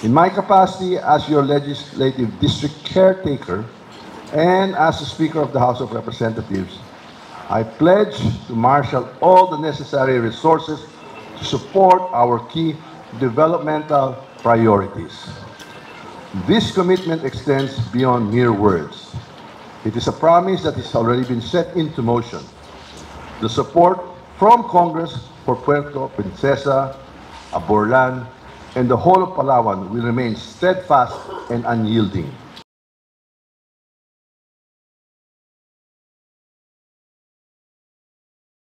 In my capacity as your legislative district caretaker and as the Speaker of the House of Representatives, I pledge to marshal all the necessary resources to support our key developmental priorities. This commitment extends beyond mere words. It is a promise that has already been set into motion. The support from Congress for Puerto, Princesa, Aborlan, and the whole of Palawan will remain steadfast and unyielding.